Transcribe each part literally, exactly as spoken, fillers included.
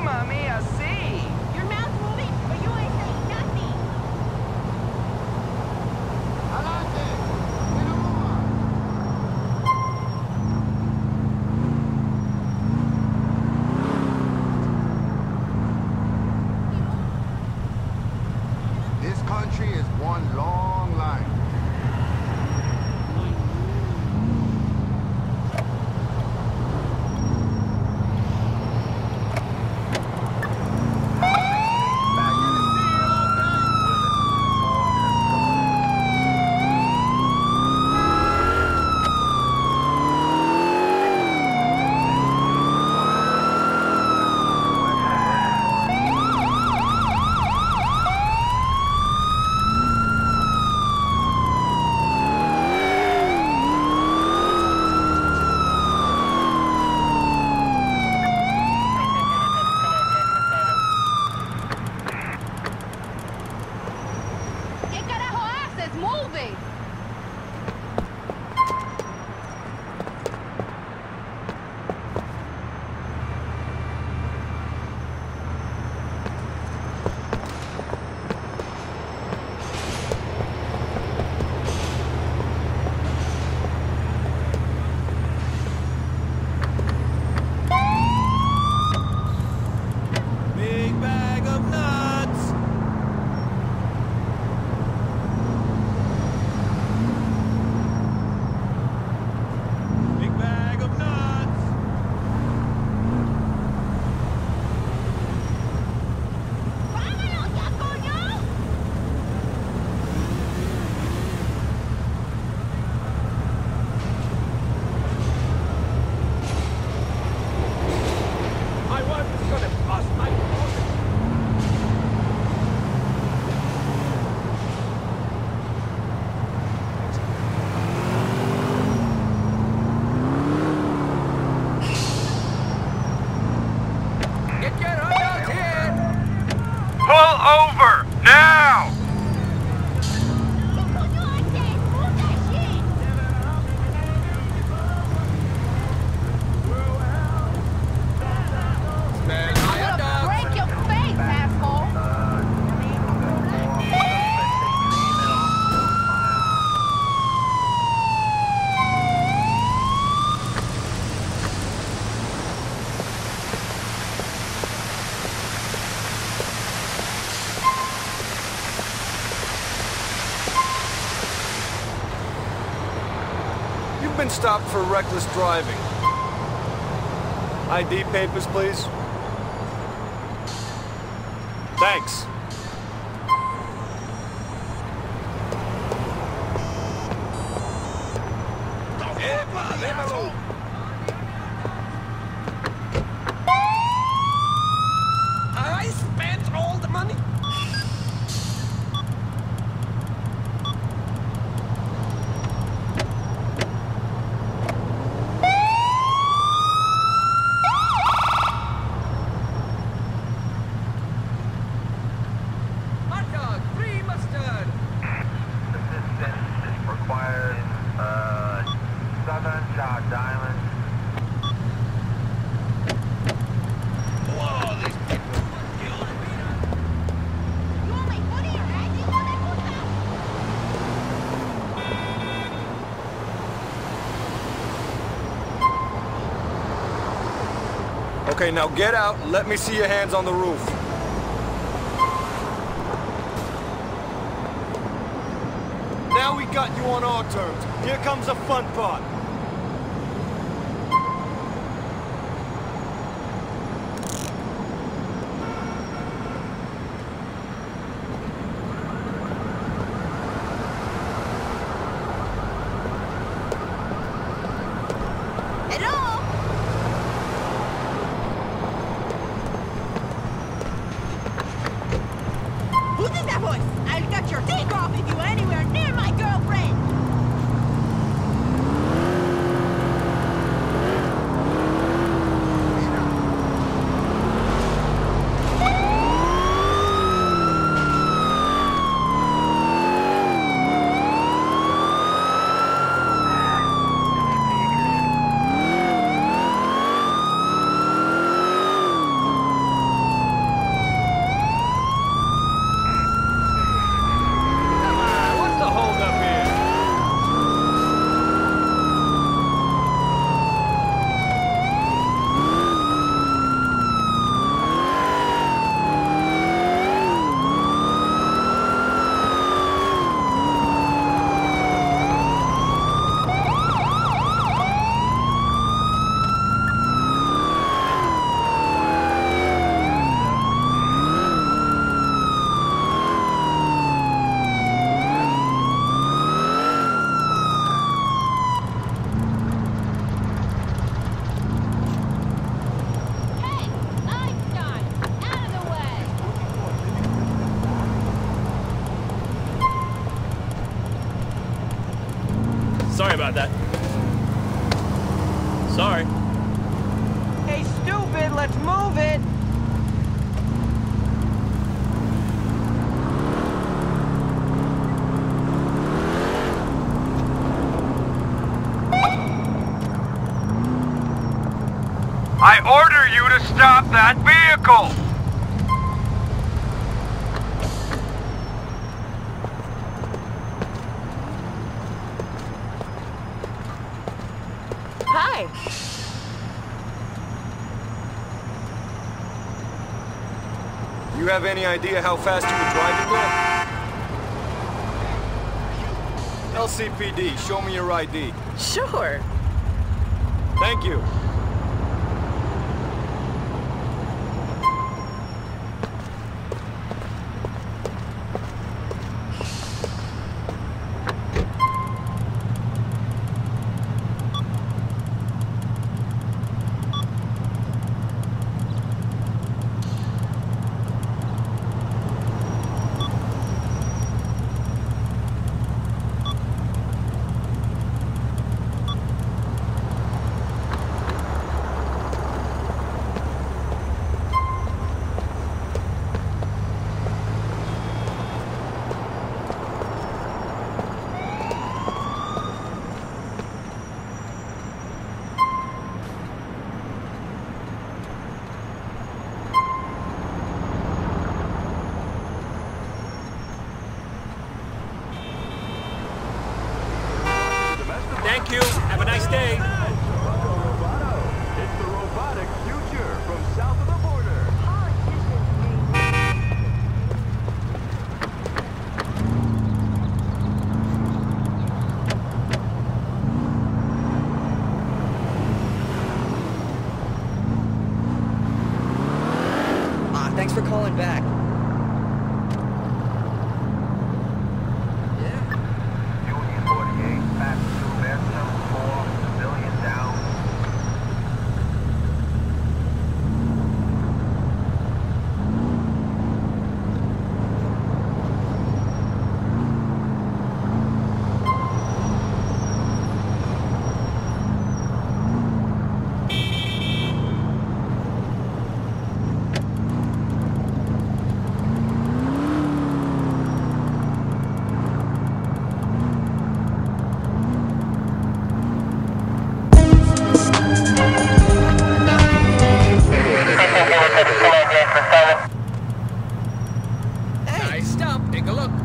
mommy, I see. Your mouth's moving, but you ain't saying nothing. This country is one long line. ¿Qué carajo haces? Move it. Big bag of nuts! Big bag of nuts! ¡Vámonos ya, coño! My wife is gonna bust my closet! Get your hood out here! Pull over! Now! ¿Qué coño haces? Move that shit. Man, I'm gonna break your face, asshole. You've been stopped for reckless driving. I D papers, please. Thanks. I spent all the money. Hot dog, free mustard. Assistance is required in uh, Southern Shot Diamond. Whoa, these people were killing me. You want my footy, right? You want my puta? Okay, now get out and let me see your hands on the roof. Now we got you on our terms. Here comes the fun part. Hello? Who's is that voice? I'll cut your dick off if you are anywhere near my girlfriend. about that. Sorry. Hey, stupid, let's move it! I order you to stop that vehicle! Hi. You have any idea how fast you were driving there? L C P D, show me your I D. Sure. Thank you. Thank you. Have a nice day. It's the robotic future from south of the border. Ah, thanks for calling back. Union forty-eight, past two bedroom, four, civilian down. Hey, stop, take a look.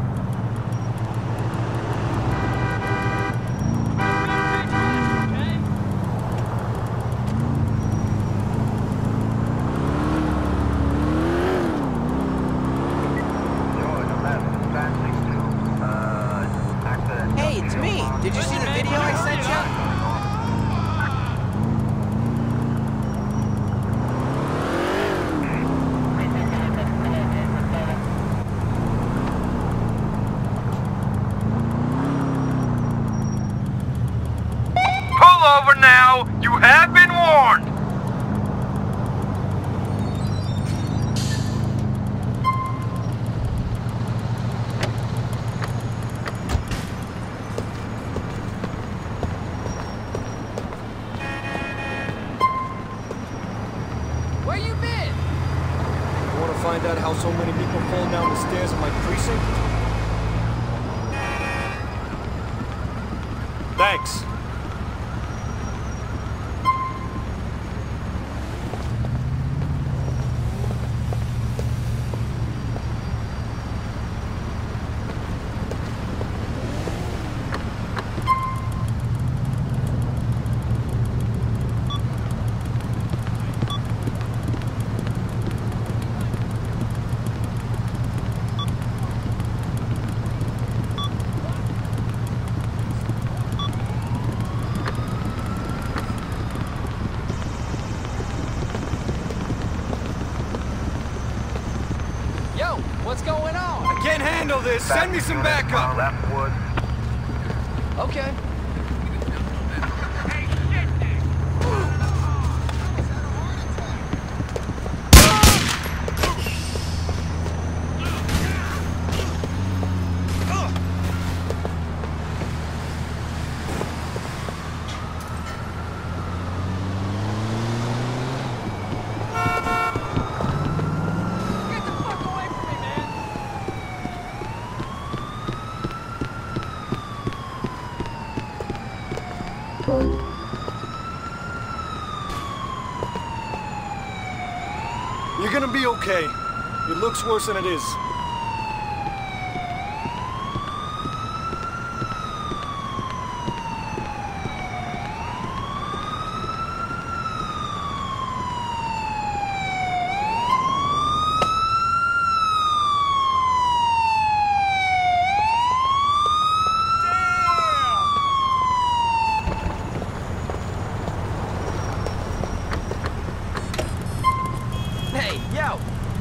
George eleven, passing to, uh, accident. Hey, it's me. Did you see the video I sent you? Pull over now! You have been warned! Where you been? You want to find out how so many people fall down the stairs in my precinct? Thanks. Yo, what's going on? I can't handle this. Send me some backup. Leftwood. Okay. You're gonna be okay. It looks worse than it is. Hey, yo!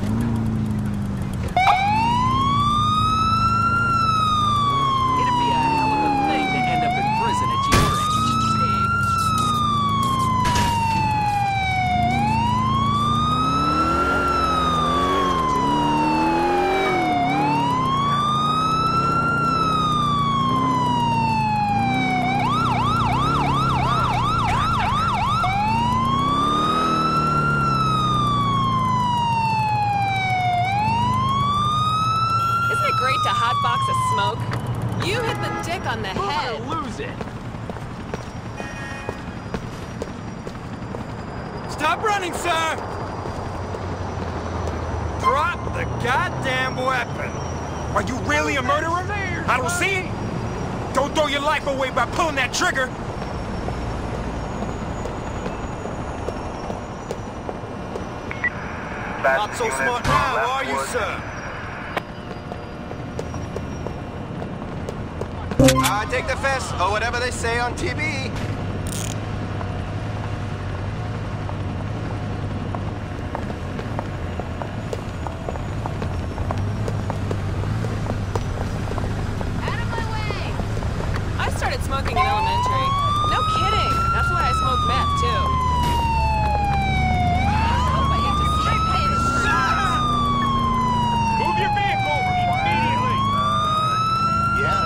It'd be a hell of a thing to end up in prison at your age, pig. Isn't it great to hotbox a smoke? You hit the dick on the Who head. would lose it? Stop running, sir! Drop the goddamn weapon! Are you really a murderer? I don't see it. Don't throw your life away by pulling that trigger. Not so smart now, are you, sir? I take the fist, or whatever they say on T V. Out of my way! I started smoking in elementary. No kidding. That's why I smoked meth, too. I hope I get to see it pay this price. Move your vehicle immediately. Yeah.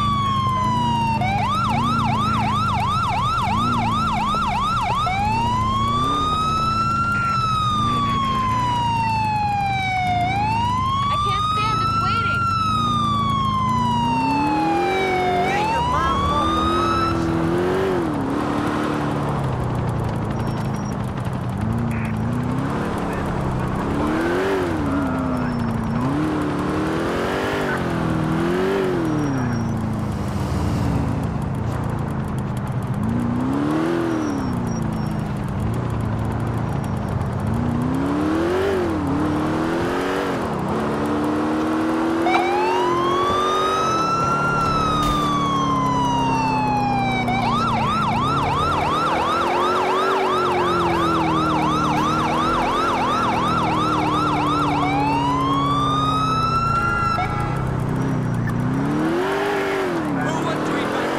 I can't stand this waiting! Get your mouth off the punch! Move one three five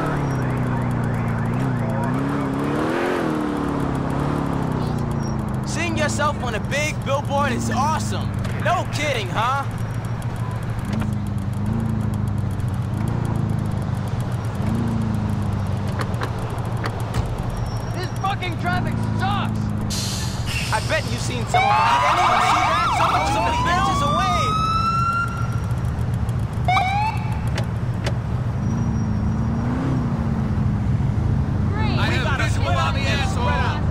feet. Seeing yourself on a big billboard is awesome. No kidding, huh? This fucking traffic sucks! I bet you've seen some of them. Did anyone see that? Someone's only inches away. Great! I have visual on the asshole!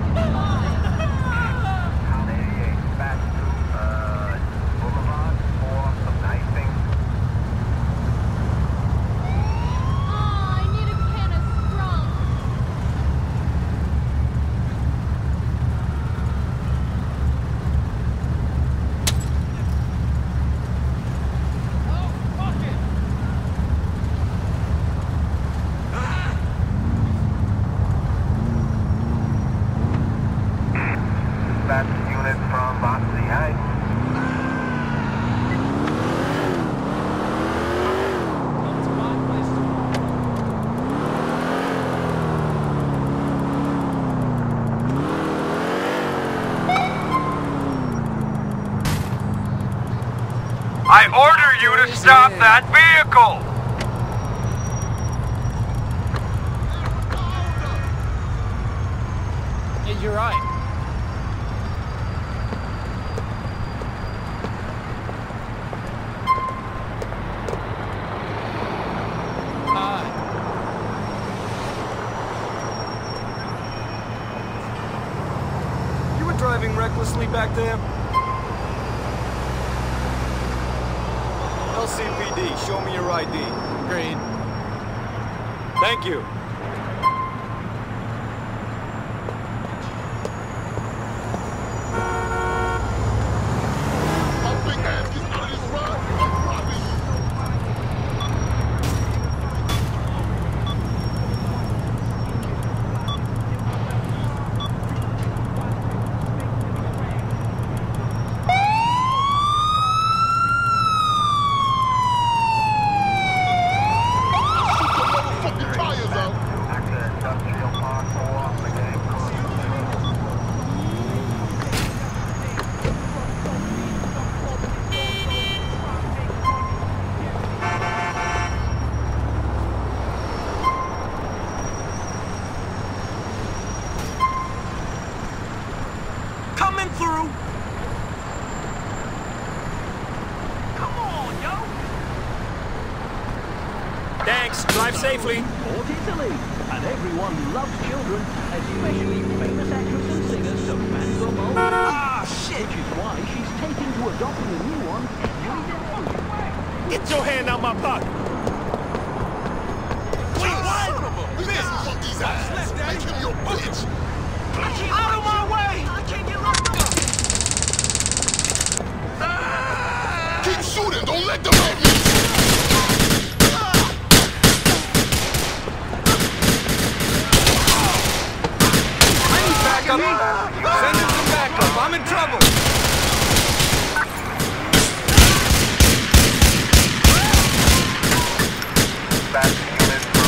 Count eighty-eight, back to, uh, Boulevard for some nice things. Aw, I need a can of Sprunk. Oh, fuck it! Dispatch unit from Boxley Heights. It's my place to I order you to stop that vehicle. Yeah, you're right. Hi. You were driving recklessly back there? L C P D, show me your I D. Green. Thank you. Coming through. Come on, yo! Thanks. Drive safely. Port Italy, and everyone loves children, especially famous actress and singer Samantha Mole. Ah, shit. Which is why she's taken to adopting a new one every day. Get your hand out my pocket. Wait, what? Fuck these ass. Make him your bitch. Out of my way! I can't get locked up. Keep shooting. Don't let them have me. I need backup. Send him some backup. I'm in trouble. Back units from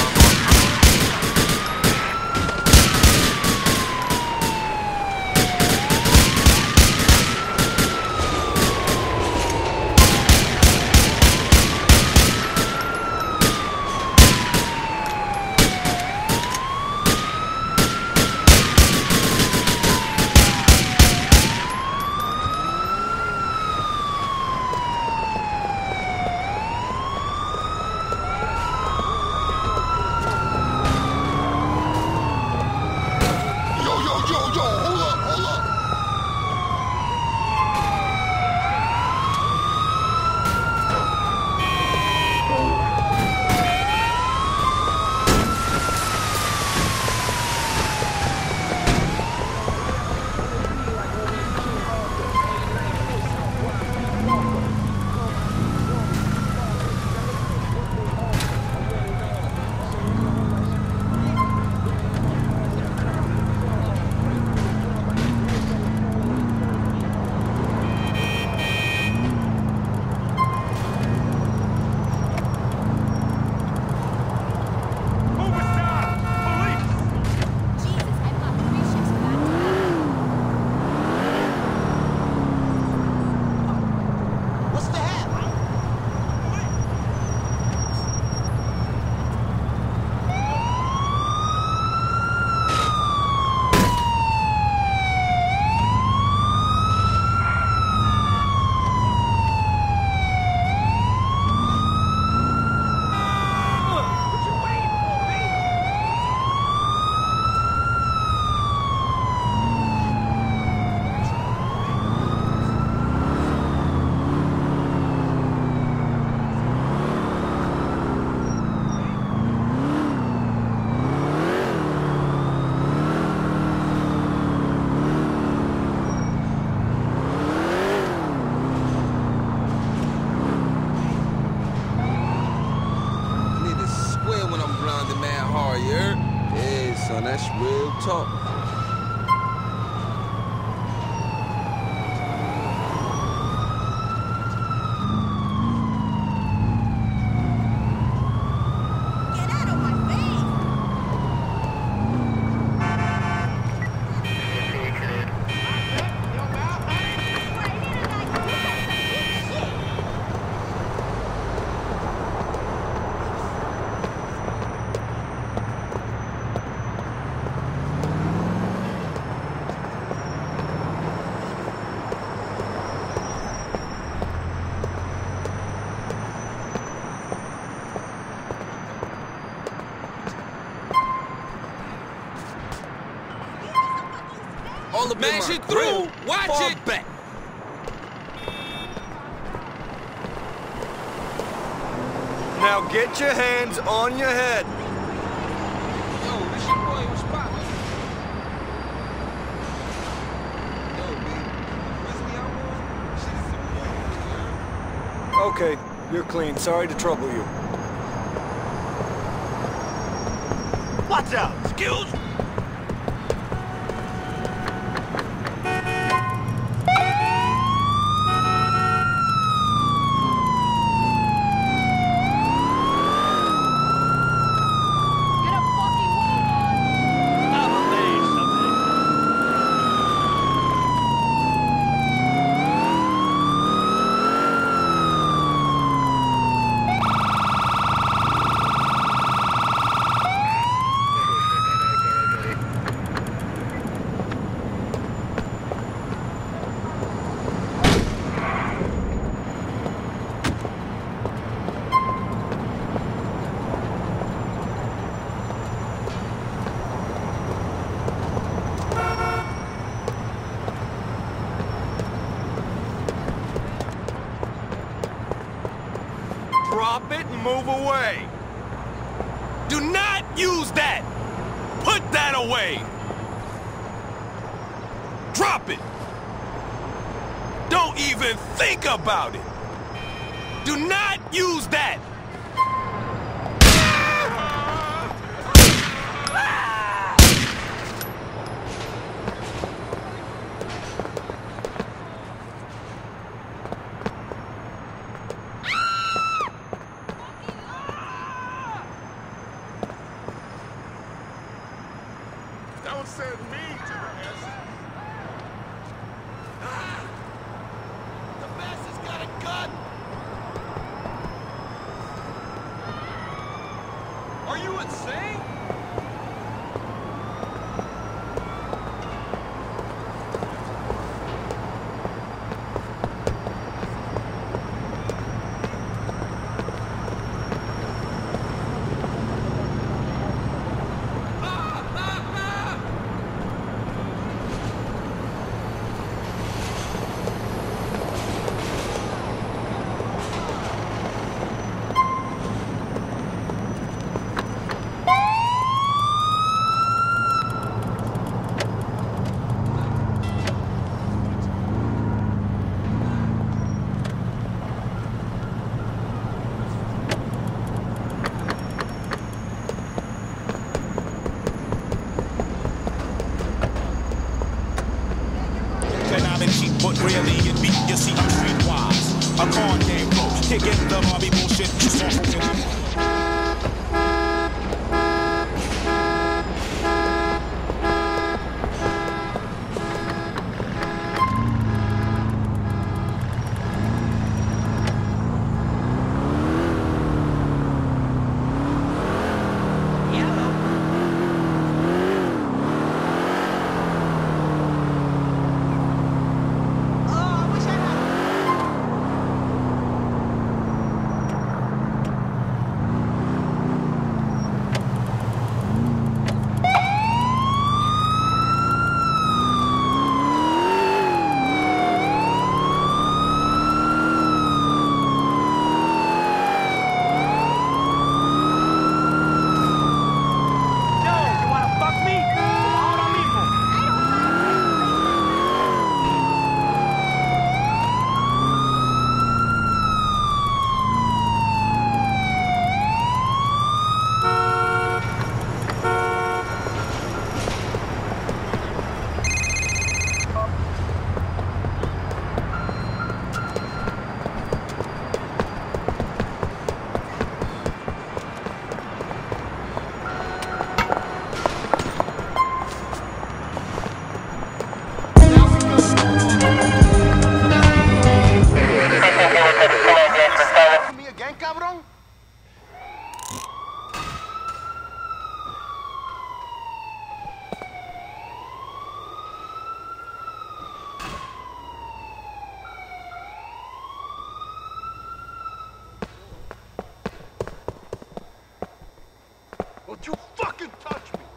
That's real talk. Get out of my face! All up Mash in it my through. grill. Watch Fall it. back. Now get your hands on your head. Yo, this your boy. What's poppin'? Yo, man. Grizzly out there? Shit is Okay, you're clean. Sorry to trouble you. Watch out! Skills! Get a fucking move on! I'm amazed someday. Drop it and move away. Do not use that. Put that away. Drop it. Don't even think about it. Do not use that. Don't send me to the S. Ah! The bastard's got a gun! Are you insane? But really it be, you see, I'm streetwise. A con game bro, kicking the lobby bullshit. You saw Me again, cabrón? Don't you fucking touch me!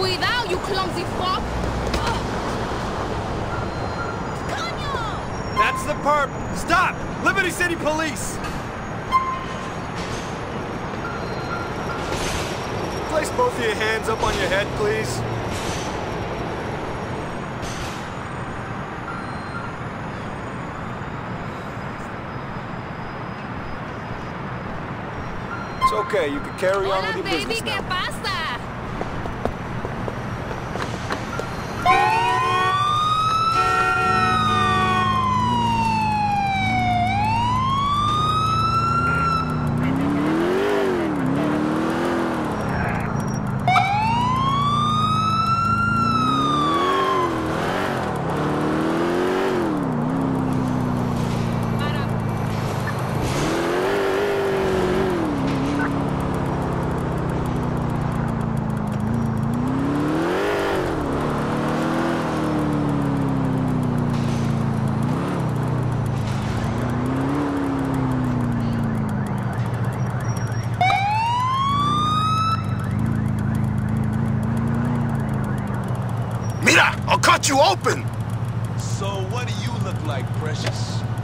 Cuidado, you clumsy fuck! That's the perp! Stop! Liberty City Police! Place both of your hands up on your head, please. It's okay, you can carry on with Hola, your baby, business ¿qué now. pasa? Mira, I'll cut you open! So what do you look like, Precious?